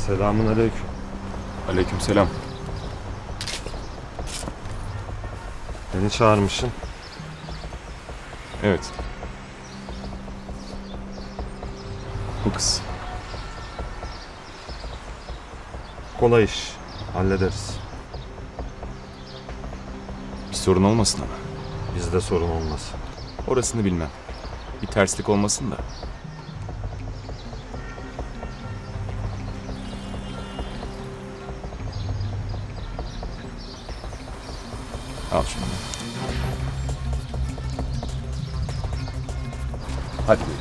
Selamünaleyküm. Aleykümselam. Beni çağırmışsın. Evet. Bu kız. Kolay iş. Hallederiz. Bir sorun olmasın ama. Bizde sorun olmaz. Orasını bilmem. Bir terslik olmasın da. Al şunu. Hadi buyurun.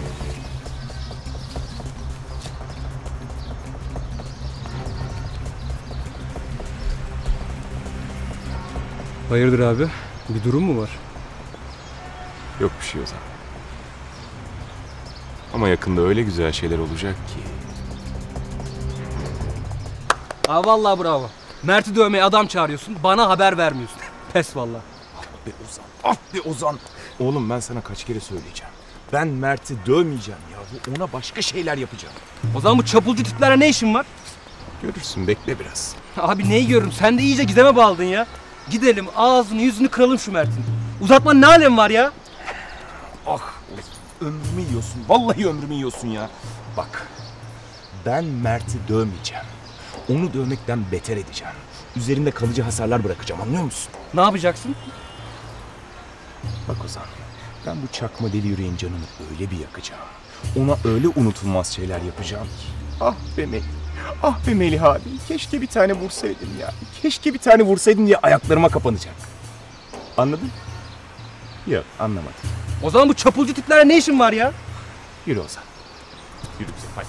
Hayırdır abi? Bir durum mu var? Yok bir şey Ozan. Ama yakında öyle güzel şeyler olacak ki. Aa vallahi bravo. Mert'i dövmeye adam çağırıyorsun, bana haber vermiyorsun. Pes vallahi. Be Ozan, ah be Ozan. Oğlum ben sana kaç kere söyleyeceğim. Ben Mert'i dövmeyeceğim ya. Ona başka şeyler yapacağım. O zaman bu çapulcu tiplerle ne işin var? Görürsün, bekle biraz. Abi neyi görürüm? Sen de iyice gizeme bağladın ya. Gidelim ağzını yüzünü kıralım şu Mert'in. Uzatmanın ne alemi var ya? Ah ömrümü yiyorsun. Vallahi ömrümü yiyorsun ya. Bak ben Mert'i dövmeyeceğim. Onu dövmekten beter edeceğim. Üzerinde kalıcı hasarlar bırakacağım, anlıyor musun? Ne yapacaksın? Bak Ozan, ben bu çakma deli yüreğin canını öyle bir yakacağım. Ona öyle unutulmaz şeyler yapacağım ki. Ah be Melih. Ah be Melih abi. Keşke bir tane vursaydım ya. Keşke bir tane vursaydım diye ayaklarıma kapanacak. Anladın? Yok, anlamadım. O zaman bu çapulcu tiplerle ne işin var ya? Yürü Ozan. Yürü bize, hadi.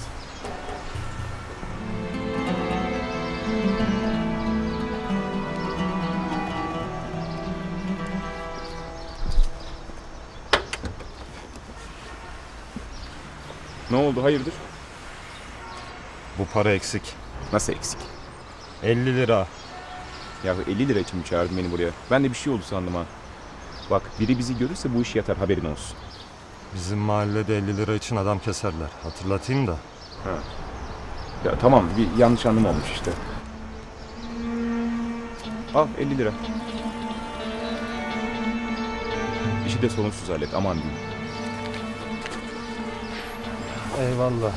Ne oldu, hayırdır? Bu para eksik. Nasıl eksik? 50 lira. Ya 50 lira için mi çağırdın beni buraya? Ben de bir şey oldu sandım ha. Bak biri bizi görürse bu iş yatar, haberin olsun. Bizim mahallede 50 lira için adam keserler. Hatırlatayım da. Ha. Ya tamam, bir yanlış anlama olmuş işte. Al 50 lira. İşi de sorunsuz hallet, aman diyeyim. Eyvallah.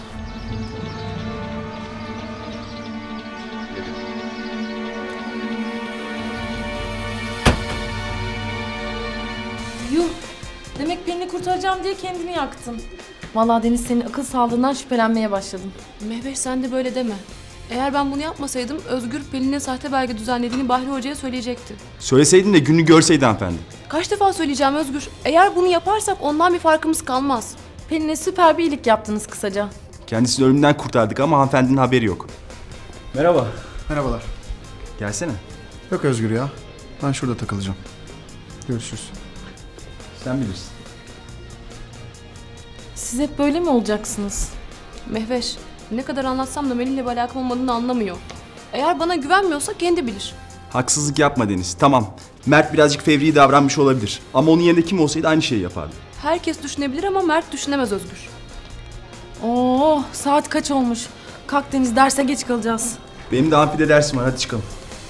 Yuh! Demek Pelin'i kurtaracağım diye kendini yaktın. Vallahi Deniz senin akıl sağlığından şüphelenmeye başladım. Mehveş sen de böyle deme. Eğer ben bunu yapmasaydım Özgür Pelin'e sahte belge düzenlediğini Bahri Hoca'ya söyleyecekti. Söyleseydin de gününü görseydi hanımefendi. Kaç defa söyleyeceğim Özgür? Eğer bunu yaparsak ondan bir farkımız kalmaz. Pelin'e süper bir iyilik yaptınız kısaca. Kendisini ölümden kurtardık ama hanımefendinin haberi yok. Merhaba. Merhabalar. Gelsene. Yok Özgür ya. Ben şurada takılacağım. Görüşürüz. Sen bilirsin. Siz hep böyle mi olacaksınız? Mehveş ne kadar anlatsam da Melih'le bir alakam olmadığını anlamıyor. Eğer bana güvenmiyorsa kendi bilir. Haksızlık yapma Deniz. Tamam. Mert birazcık fevri davranmış olabilir. Ama onun yerinde kim olsaydı aynı şeyi yapardı. Herkes düşünebilir ama Mert düşünemez Özgür. Oo, saat kaç olmuş? Kalk Deniz, derse geç kalacağız. Benim de amfide dersim var. Hadi çıkalım.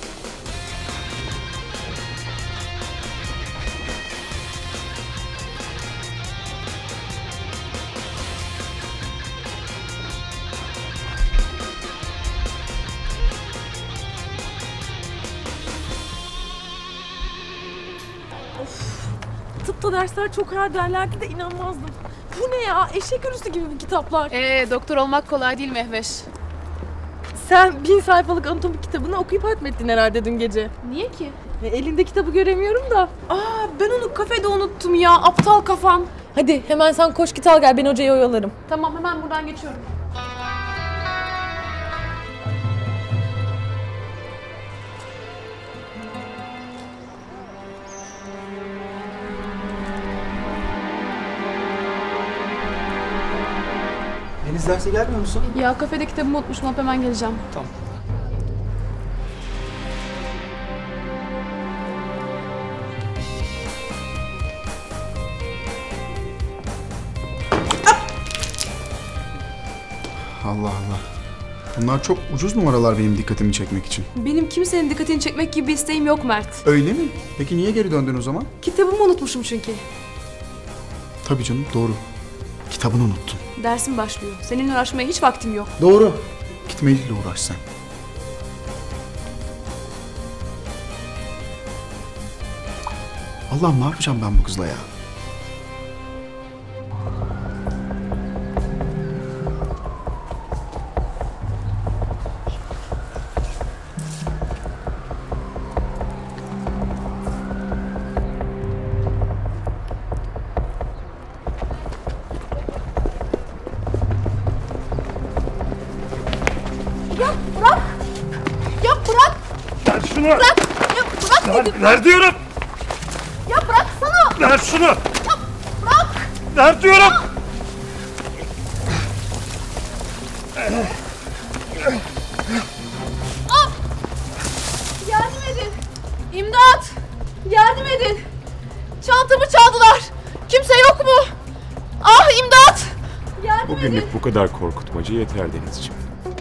Tıpta dersler çok ağır derlerdi de inanmazdım. Bu ne ya? Eşek ölüsü gibi bir kitaplar. Doktor olmak kolay değil Mehveş. Sen 1000 sayfalık anatomi kitabını okuyup hatmettin herhalde dün gece. Niye ki? Elinde kitabı göremiyorum da. Ben onu kafede unuttum ya, aptal kafam. Hadi hemen sen koş git al gel, ben hocayı oyalarım. Tamam hemen buradan geçiyorum. Deniz derse gelmiyor musun? Ya kafede kitabımı unutmuşum, hop hemen geleceğim. Tamam. Allah Allah. Bunlar çok ucuz numaralar benim dikkatimi çekmek için. Benim kimsenin dikkatini çekmek gibi bir isteğim yok Mert. Öyle mi? Peki niye geri döndün o zaman? Kitabımı unutmuşum çünkü. Tabii canım, doğru. Kitabını unuttun. Dersim başlıyor. Seninle uğraşmaya hiç vaktim yok. Doğru. Git Melih'le uğraş sen. Allah'ım ne yapacağım ben bu kızla ya? Ver şunu! Bırak! Ver diyorum! Ya bıraksana! Ver şunu! Bırak! Ver diyorum! Yardım edin! İmdat! Yardım edin! Çantamı çaldılar! Kimse yok mu? Ah imdat! Yardım edin! Bugünlük bu kadar korkutmacı yeter Denizciğim.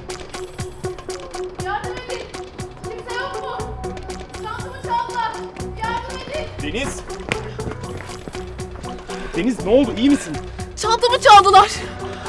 Yardım edin! Kimse yok mu? Çantamı çaldılar! Yardım edin! Deniz! Deniz ne oldu? İyi misin? Çantamı çaldılar!